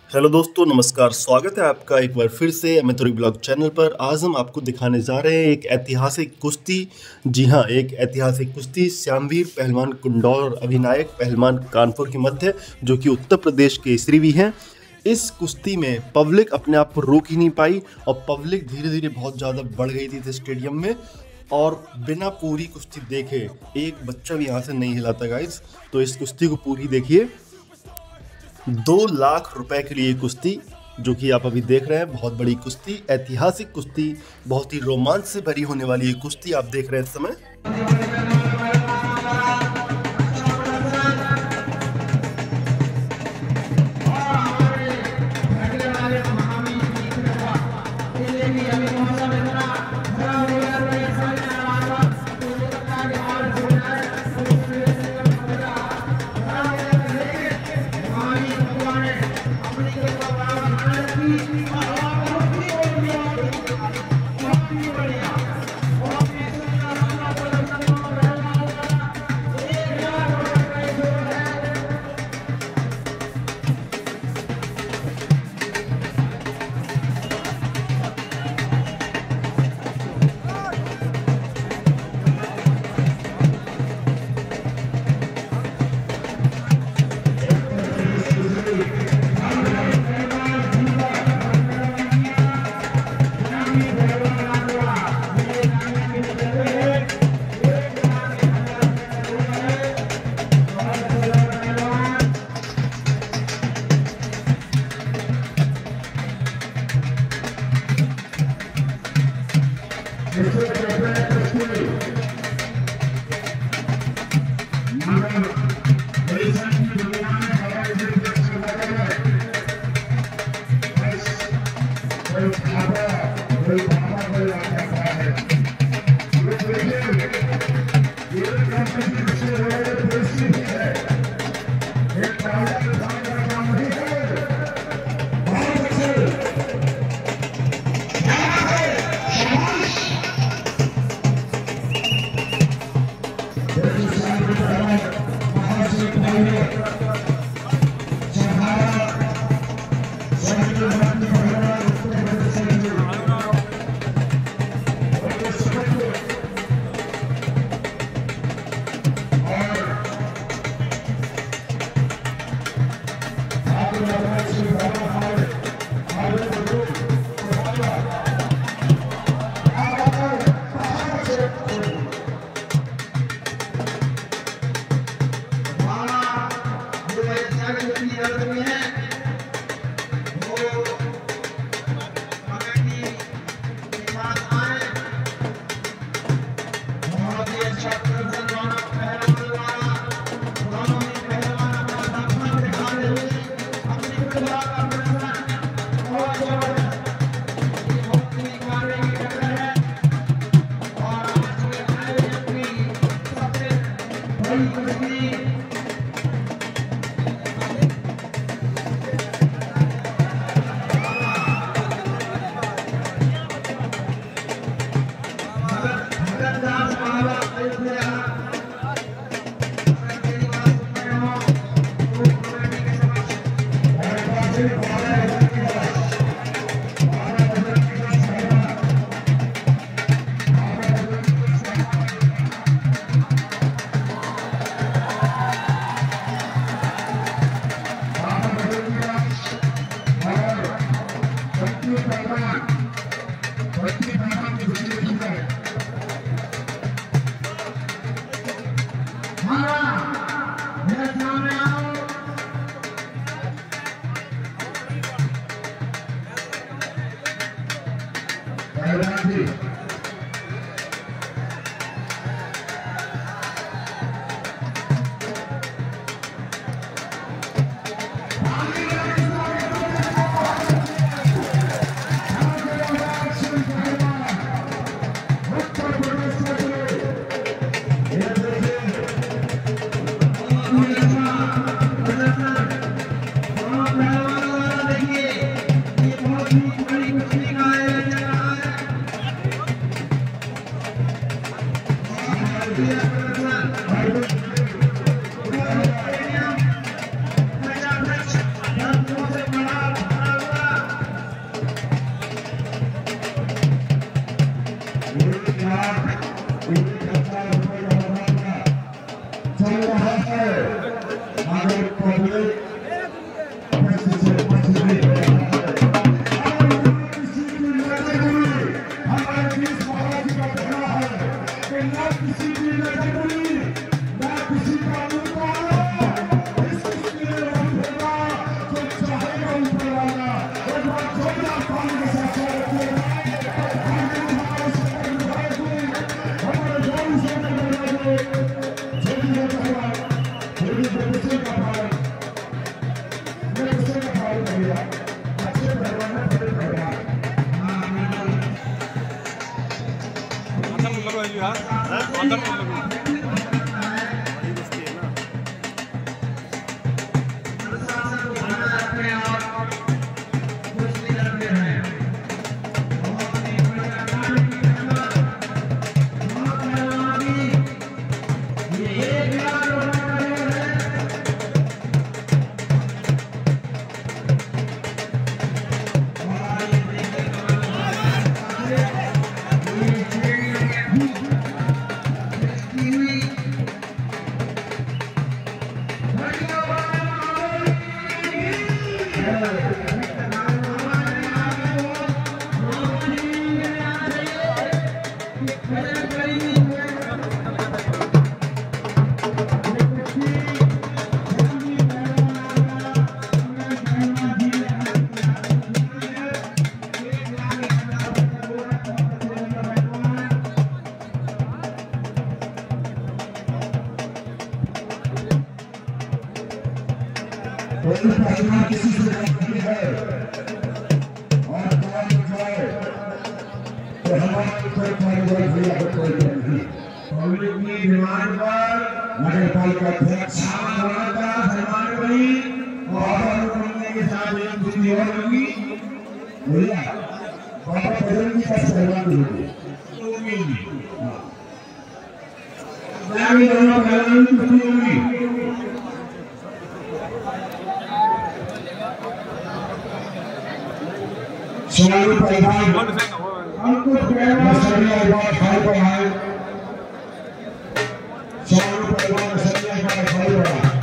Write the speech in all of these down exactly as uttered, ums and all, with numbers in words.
Hello दोस्तों, नमस्कार। स्वागत है आपका एक बार फिर से अमितौरी ब्लॉग चैनल पर। आज हम आपको दिखाने जा रहे हैं एक ऐतिहासिक कुश्ती। जी हाँ, एक ऐतिहासिक कुश्ती श्यामवीर पहलवान कुंडौर और अभिनायक पहलवान कानपुर के मध्य, जो कि उत्तर प्रदेश के केसरी भी हैं। इस कुश्ती में पब्लिक अपने आप को रोक ही नहीं पाई और पब्लिक धीरे धीरे बहुत ज़्यादा बढ़ गई थी इस स्टेडियम में। और बिना पूरी कुश्ती देखे एक बच्चा भी यहाँ से नहीं हिला था गाइस। तो इस कुश्ती को पूरी देखिए। दो लाख रुपए के लिए कुश्ती, जो कि आप अभी देख रहे हैं, बहुत बड़ी कुश्ती, ऐतिहासिक कुश्ती, बहुत ही रोमांच से भरी होने वाली ये कुश्ती आप देख रहे हैं इस समय। किसी से नहीं है और काम जाए तो हमारे ऊपर कार्रवाई भैया को कोई नहीं। पब्लिक की डिमांड पर नगर पालिका अध्यक्ष सलमान भाई और बनने के साथ एक दूसरी और होगी भैया बाबा बजरंगी का सहयोग होगी दोनों पहलवान की कुश्ती होगी। सोलह परिवार हमको प्रेरणा सभी परिवार खाई पर आए सोलह परिवार सभी परिवार खाई पर आए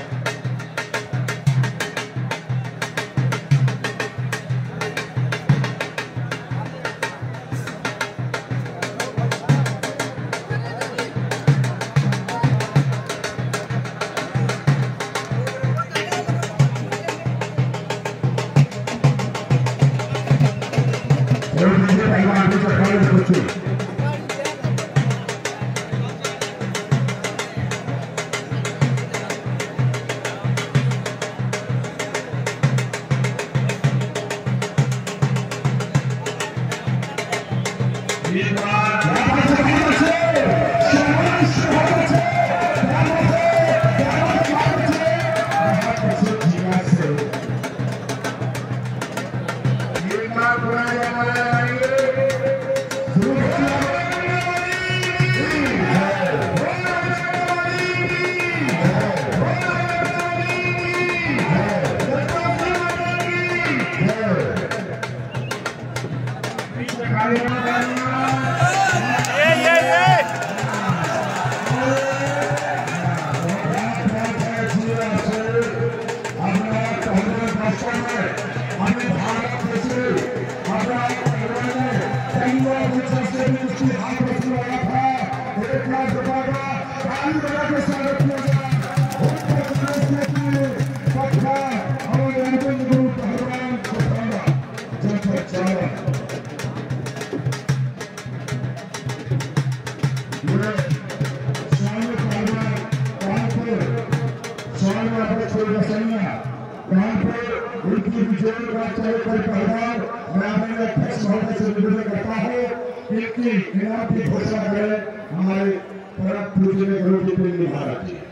हमारे परम पूज्य गुरु जी प्रेम महाराज जी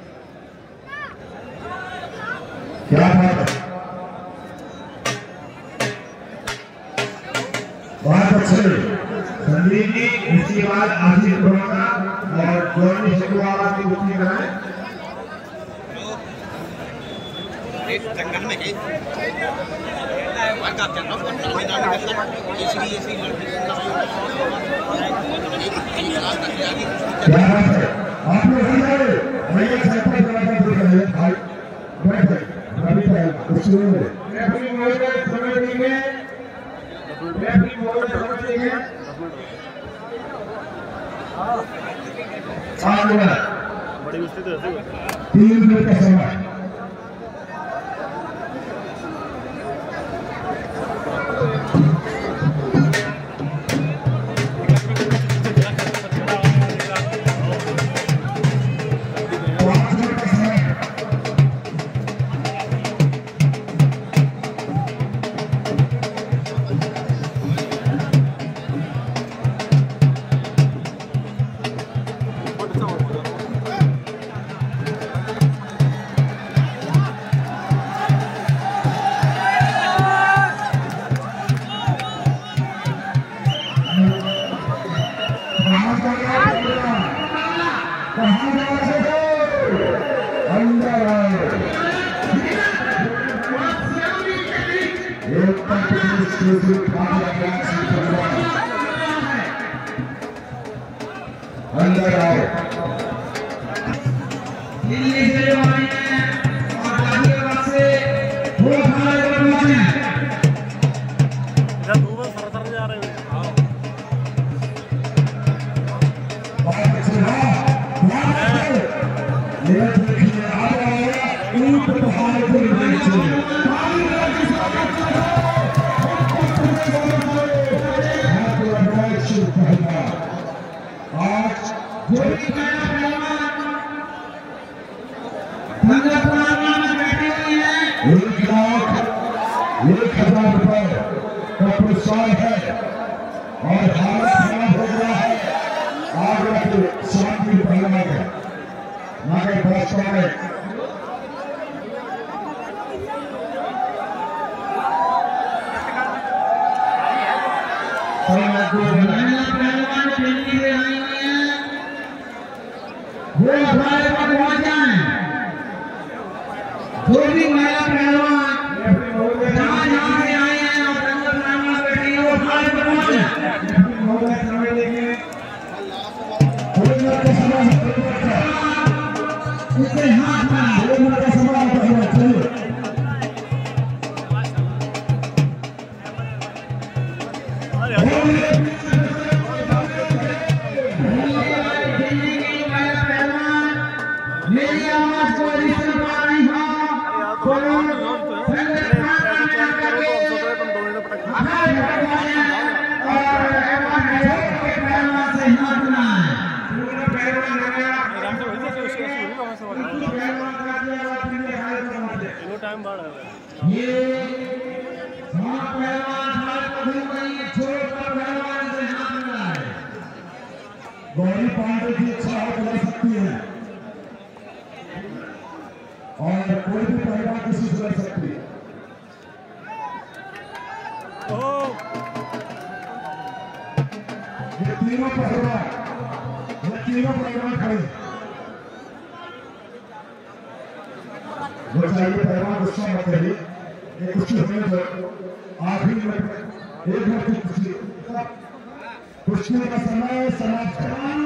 क्या बात है बहुत अच्छे संदीप जी। इसके बाद आशीष प्रोग्राम और जोनी शेखवाला की गुस्ती कराएं। जंगल में गए आप चलना फोन कर मैदान में करना इसलिए ऐसी क्या बात है आप लोग हो जाए भैया छापा जरा कर रहे हैं भाई बैठ अभी तक कुछ नहीं है रेफरी महोदय समय देंगे रेफरी महोदय समय देंगे चार मिनट बड़ी मुश्किल से तीन मिनट का समय एक अंदर आओ। दिल्ली से आए हैं और गाजियाबाद से वो हमारे बंधु हैं। इधर दूर सर सर जा रहे हैं। आओ। बहुत अच्छे हाँ ध्यान रखो। ये देखिए आ रहा है ऊंट पहाड़ को लेने चाहिए। आज जो भी एक लाख एक हजार रुपए का पुरस्कार है और हालत खराब हो गया है। आगरा के शांति पहलवान है नागर भाजपा में पहलवान दिल्ली से आई हैं वो हमारे पास पहुंच जाए। जो भी महिला पहलवान जहाँ जहाँ से आए हैं और दंगल पहलवान बैठी है वो हमारे पास पहुंच जाए। इससे हाथ में चलिए मेरी आवाज को रिश्ते पा रही हो टाइम बढ़ ये गौरी पांडे की इच्छा हो बदल सकती है और कोई भी पहलवान किसी से लड़ सकती है। ये तीनों पहलवान ये तीनों पहलवान खड़े वो चाहिए पहलवान गुस्सा मत करिए। ये कुश्ती होने दो आखिरी मिनट एक मिनट की कुश्ती कुश्ती का समय समाप्त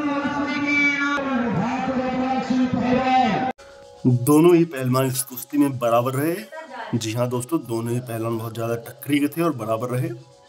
है। दोनों ही पहलवान इस कुश्ती में बराबर रहे। जी हाँ दोस्तों, दोनों ही पहलवान बहुत ज़्यादा टक्करी के थे और बराबर रहे।